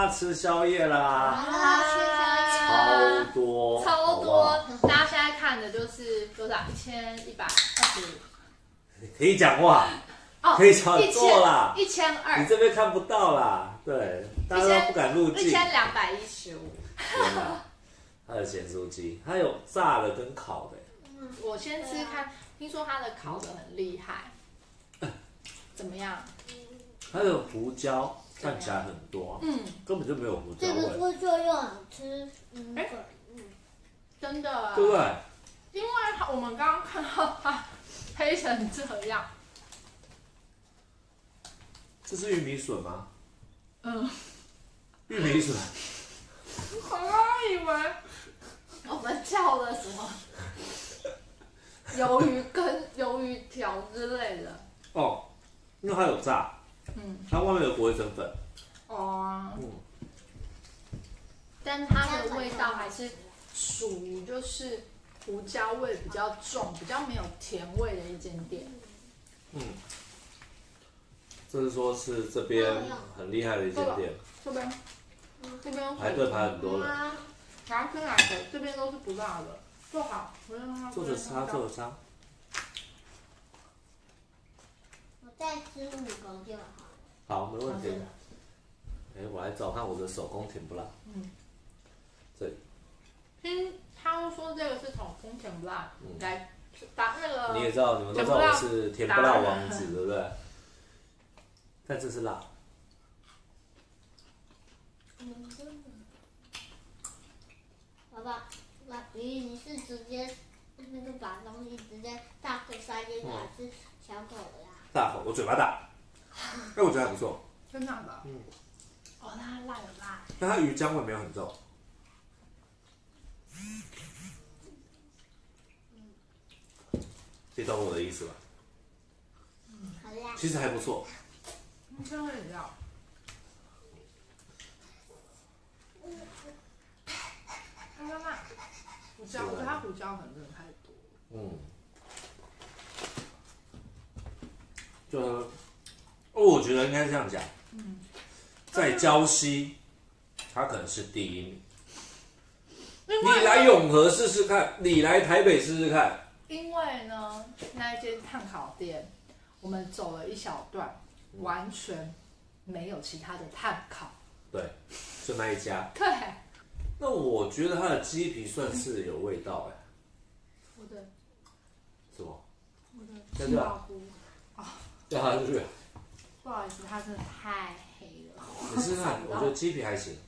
啦，吃宵夜啦， 啊， 超多， 超多！ 好不好大家现在看的就是多少？1120。 可以讲话， 哦， 可以操作啦， 1200， 你这边看不到啦，对，大家都不敢入境。 1215。 天哪，它的咸酥鸡，它有炸的跟烤的。 我先吃看，听说它的烤的很厉害，怎么样？ 它的胡椒看起来很多，根本就没有胡椒这个味， 不就又好吃， 真的， 对不对？ 因为我们刚刚看到它黑成这样， 这是玉米笋吗？ 嗯， 玉米笋， 我刚刚以为我们叫了什么鱿鱼羹、鱿鱼条之类的。 哦，因为它有炸，它外面有裹一层粉， 哦，但它的味道还是属于就是胡椒味比较重、比较没有甜味的一间店。 这是说是这边很厉害的一间店， 这边排队排很多人。 然后跟哪个？这边都是不辣的，做好，我让它做着擦，做着擦。 我再吃5个就好。 好，没问题。哎，我来找看我的手工甜不辣。这里。 他们说这个是从风甜不辣来打那个。 你也知道，你们都知道我是甜不辣王子，对不对？但这是辣。 爸爸，你是直接那个把东西直接大口塞进去，还是小口的呀？ 大口，我嘴巴大。哎，我觉得还不错。 真的吧？哦，它辣有辣。 但它鱼浆味没有很重。你懂我的意思吧？ 好辣。 其实还不错。 真的很辣。辣，胡椒，我觉得它胡椒粉真的太多。 就，我觉得应该这样讲。在礁溪，它可能是第一名。你来永和试试看，你来台北试试看。 因为呢，那一间炭烤店，我们走了一小段，完全没有其他的炭烤。 对，就那一家。 对。 那我觉得它的鸡皮算是有味道哎。 我的。 什么？ 我的杏鲍菇。 叫它出去。 不好意思，它真的太黑了。 你试试看，我觉得鸡皮还行。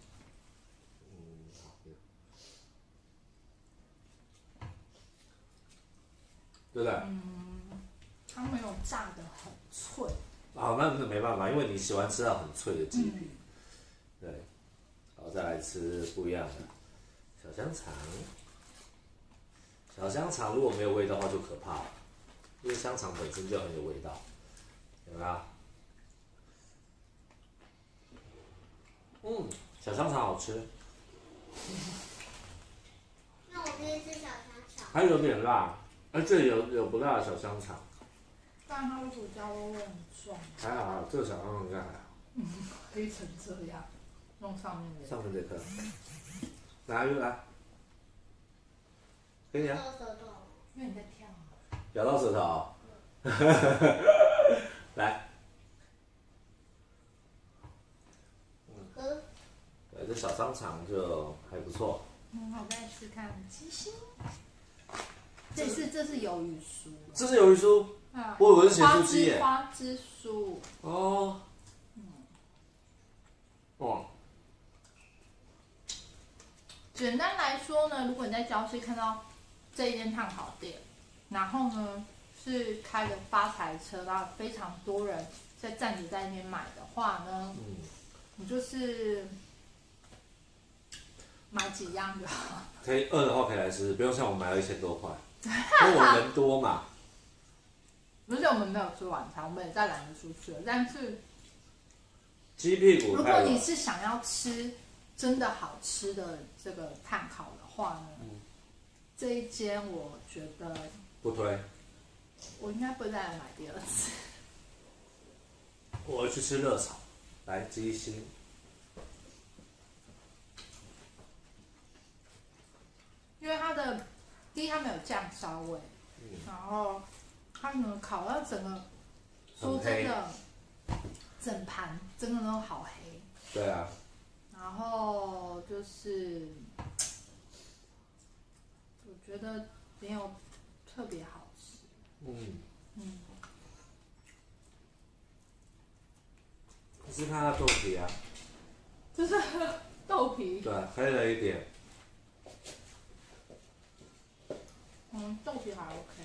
对不对？ 它没有炸得很脆。 啊，那没办法，因为你喜欢吃到很脆的鸡皮。对，好，再来吃不一样的小香肠。小香肠如果没有味道的话就可怕了，因为香肠本身就很有味道，有没有？小香肠好吃。 那我可以吃小香肠。 还有点辣，这里有不辣的小香肠。 但它的胡椒味很重。 还好，这个小香肠应该还好。 黑成这样，弄上面的。 上面这颗，来，给你啊。 咬舌头。 因为你在跳。 咬到舌头。来。对，这小香肠就还不错。 我再试看鸡心。这是鱿鱼酥。 这是鱿鱼酥。我以为是咸酥鸡耶。 花枝酥。 哦。 简单来说呢，如果你在礁溪看到这一间炭烤店，然后呢是开个发财车，然后非常多人在站着在那边买的话呢，你就是买几样就好。 可以饿的话可以来吃，不用像我买了1000多块，因为我人多嘛。 而且我们没有吃晚餐，我们也在懒得出去了。但是鸡屁股。 如果你是想要吃真的好吃的这个炭烤的话呢，这一间我觉得不推。 我应该不会再来买第二次。 我要去吃热炒，来鸡心。 的第一它没有酱烧味，然后它呢烤到整个，说真的，整盘真的都好黑。 对啊。 然后就是，我觉得没有特别好吃。 是它的豆皮啊。 就是豆皮。 对，黑了一点。 豆皮还 OK。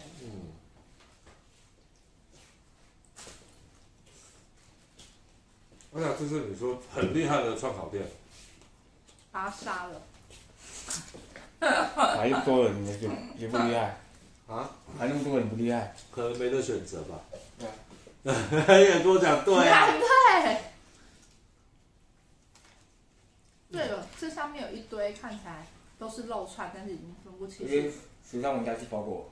我想这是你说很厉害的串烤店。 把它杀了。 还那么多人也不厉害啊？ 还那么多人不厉害？ 可能没得选择吧。 对啊。 也跟我讲对啊。 对。对了，这上面有一堆看起来都是肉串，但是已经分不清。 因为时尚玩家去包过。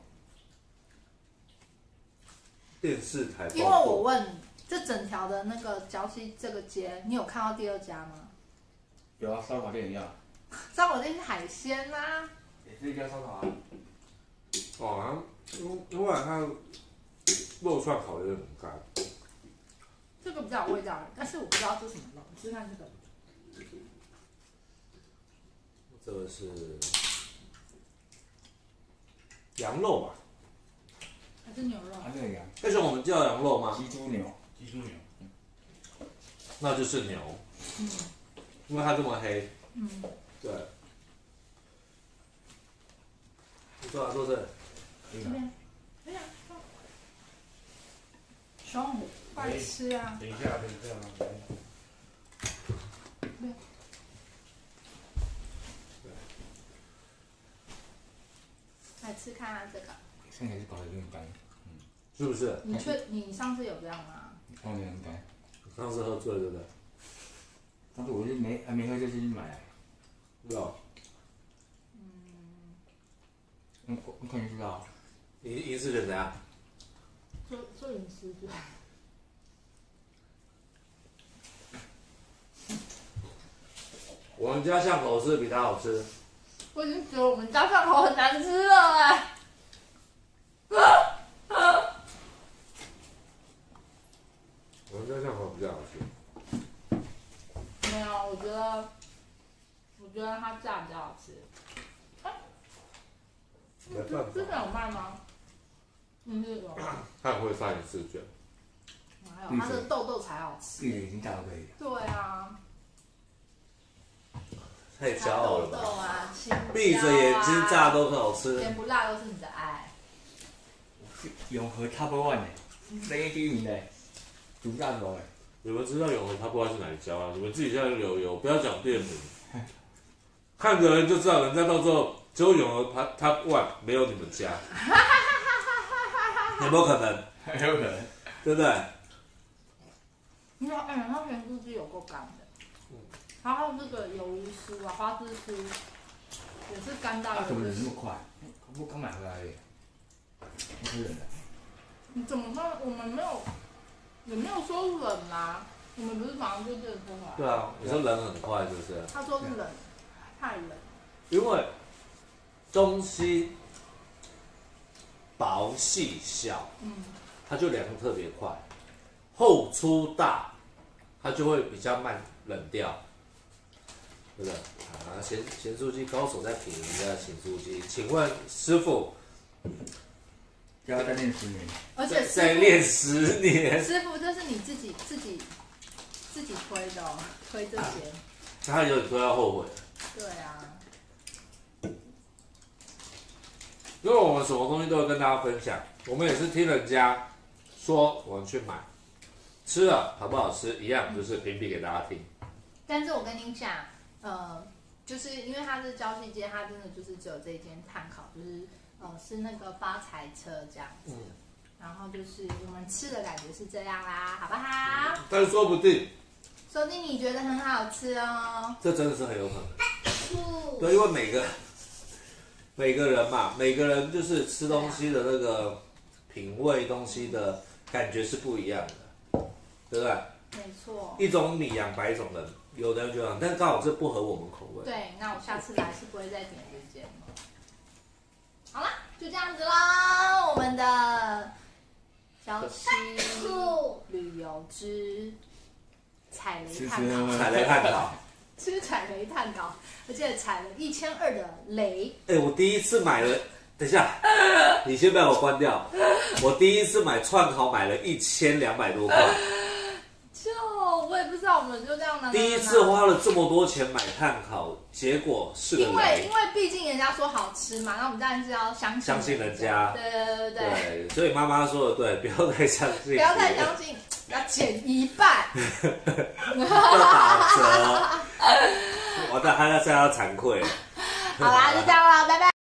电视台。 因为我问你，这整条的那个礁溪这个街，你有看到第二家吗？ 有啊，烧烤店一样。 烧烤店是海鲜啊。 也是一家烧烤啊。 哦，因为它肉串烤的有点干。 这个比较有味道，但是我不知道这是什么肉，你试试看这个。 这个是羊肉吧？ 还是牛肉？ 还是羊。 但是我们叫羊肉吗？ 鸡猪牛。 那就是牛。因为它这么黑。对。你坐哪坐这？ 这边。哎呀，熊，快吃啊！ 等一下。 来吃看看这个。 现在是搞得有点干。 是不是？ 你上次有这样吗？ 有点干。 上次喝醉对不对？ 但是我就还没喝就去买来。 有。 我看就知道。 银丝卷怎样？ 做银丝卷。 我们家巷口是比它好吃。 我已经觉得我们家巷口很难吃了哎。 我们家巷口比较好吃。 没有，我觉得它炸比较好吃。之前有卖吗？是有。 它很会炸银丝卷。 哪有？它的豆豆才好吃。 玉已经炸到可以。 对啊。 太骄傲了吧！ 豆啊，青椒啊， 闭着眼睛炸都很好吃。 甜不辣都是你的爱。 永和 Top One 呢，世界第一名的，主炸头哎。 你们知道永和 Top One是哪一家啊？你们自己现在有，不要讲店名。看的人就知道，人家到时候只有永和 Top One 没有你们家。有没有可能？ 很有可能， 对不对？ 你看，它咸酥鸡有够干的。然后这个鱿鱼丝啊，花枝丝也是干到有。 怎么冷那么快？我刚买回来而已。不冷的。 你怎么说？我们没有，也没有说冷啊。我们不是马上就认出来。 对啊，你说冷很快是不是？ 他说冷，太冷。 因为东西薄细小，它就凉得特别快；厚粗大，它就会比较慢冷掉。对不对？啊，咸酥鸡高手在品人家的咸酥鸡，请问师傅， 要再练10年， 而且再练10年。 师傅，这是你自己推的哦，推这些。 他有点推到后悔。 对啊。 因为我们什么东西都会跟大家分享，我们也是听人家说我们去买，吃了好不好吃一样，就是评比给大家听。 但是我跟你讲。就是因为它是礁溪街，它真的就是只有这一间炭烤，就是是那个发财车这样子，然后就是我们吃的感觉是这样啦，好不好？ 但说不定你觉得很好吃哦， 这真的是很有可能。对，因为每个人嘛，每个人就是吃东西的那个品味东西的感觉是不一样的，对不对？ 没错。 一种米养百种人。有的人觉得，但刚好这不合我们口味。 对，那我下次来是不会再点这间了。 好啦，就这样子啦，我们的礁溪旅游之踩雷炭烤， 踩雷炭烤， 吃踩雷炭烤，而且踩了1200的雷。 我第一次买了，等一下，你先把我关掉。我第一次买串烤买了1200多块， 我也不知道，我们就这样拿。 第一次花了这么多钱买炭烤，结果是个雷。 因为毕竟人家说好吃嘛，那我们当然是要相信人家。 对， 所以妈妈说的对，不要太相信。 不要太相信，要减一半。 要打折。完蛋，他现在要惭愧了。 好啦，就这样啦，拜拜。